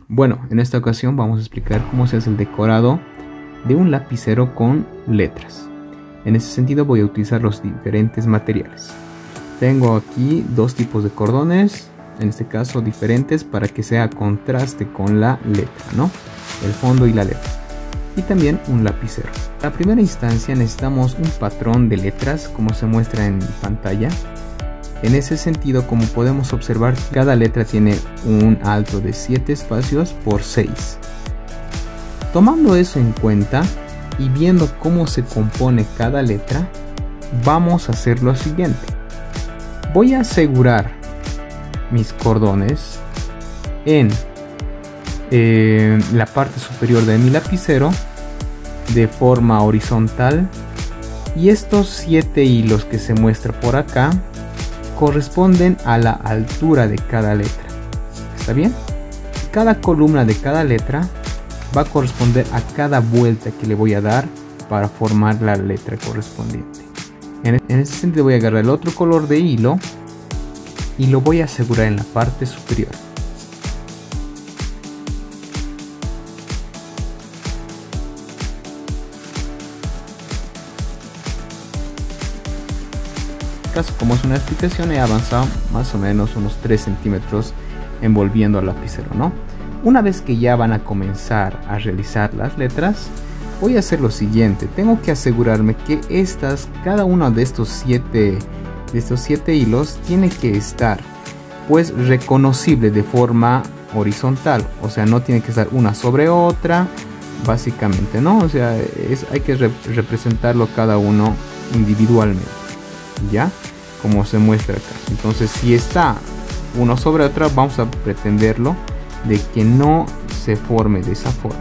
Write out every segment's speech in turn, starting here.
Bueno, en esta ocasión vamos a explicar cómo se hace el decorado de un lapicero con letras. En ese sentido voy a utilizar los diferentes materiales. Tengo aquí dos tipos de cordones, en este caso diferentes, para que sea contraste con la letra, ¿no? El fondo y la letra. Y también un lapicero. A primera instancia necesitamos un patrón de letras como se muestra en pantalla. En ese sentido, como podemos observar, cada letra tiene un alto de 7 espacios por 6. Tomando eso en cuenta y viendo cómo se compone cada letra, vamos a hacer lo siguiente. Voy a asegurar mis cordones en la parte superior de mi lapicero de forma horizontal, y estos 7 hilos que se muestran por acá corresponden a la altura de cada letra. ¿Está bien? Cada columna de cada letra va a corresponder a cada vuelta que le voy a dar para formar la letra correspondiente. En ese sentido voy a agarrar el otro color de hilo y lo voy a asegurar en la parte superior. Como es una explicación, he avanzado más o menos unos 3 centímetros envolviendo al lapicero, ¿no? Una vez que ya van a comenzar a realizar las letras, voy a hacer lo siguiente. Tengo que asegurarme que cada uno de estos 7 hilos tiene que estar pues reconocible de forma horizontal, o sea, no tiene que estar una sobre otra, básicamente, ¿no? O sea, hay que representarlo cada uno individualmente, ¿ya? Como se muestra acá. Entonces, si está uno sobre otra, vamos a pretenderlo de que no se forme de esa forma.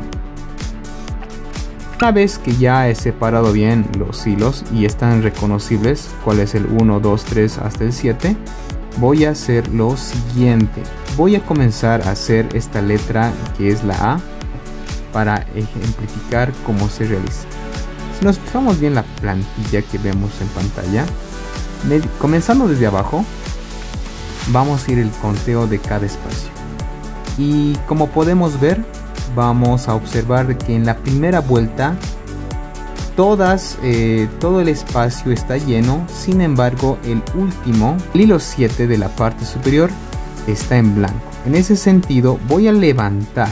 Una vez que ya he separado bien los hilos y están reconocibles, cuál es el 1, 2, 3 hasta el 7, voy a hacer lo siguiente. Voy a comenzar a hacer esta letra que es la A para ejemplificar cómo se realiza. Si nos fijamos bien la plantilla que vemos en pantalla, comenzando desde abajo, vamos a ir el conteo de cada espacio. Y como podemos ver, vamos a observar que en la primera vuelta todo el espacio está lleno. Sin embargo, el hilo 7 de la parte superior está en blanco. En ese sentido, voy a levantar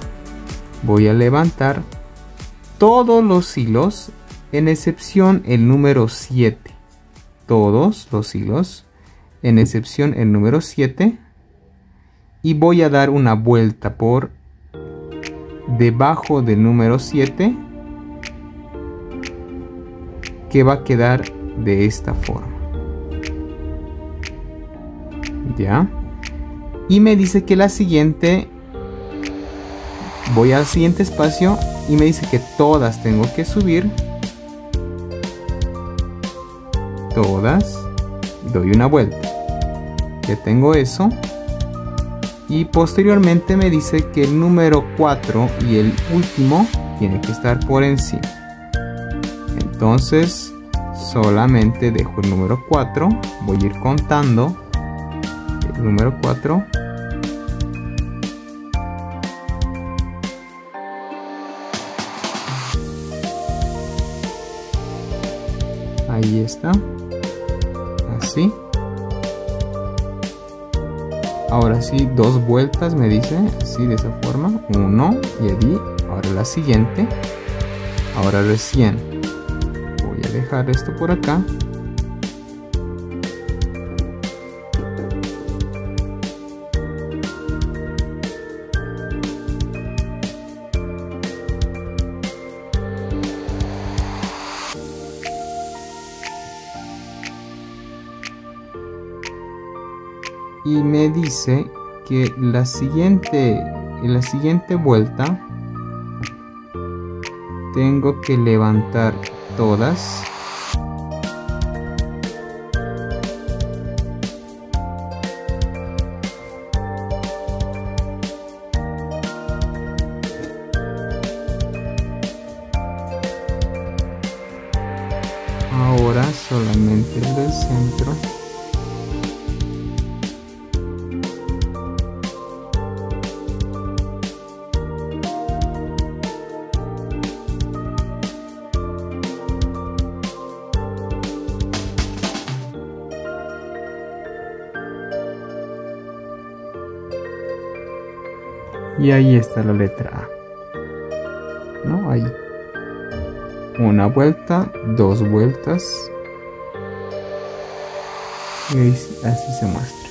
todos los hilos, en excepción el número 7. Todos los hilos, en excepción el número 7, y voy a dar una vuelta por debajo del número 7, que va a quedar de esta forma, ya. Y me dice que la siguiente, voy al siguiente espacio y me dice que todas tengo que subir, todas, doy una vuelta, ya tengo eso. Y posteriormente me dice que el número 4 y el último tiene que estar por encima. Entonces solamente dejo el número 4, voy a ir contando el número 4. Ahí está. Así. Ahora sí, 2 vueltas me dice, así de esa forma, 1 y allí. Ahora la siguiente. Ahora recién voy a dejar esto por acá. Y me dice que en la siguiente vuelta tengo que levantar todas ahora solamente el del centro. Y ahí está la letra A. ¿No? Ahí. Una vuelta, dos vueltas. Y así se muestra.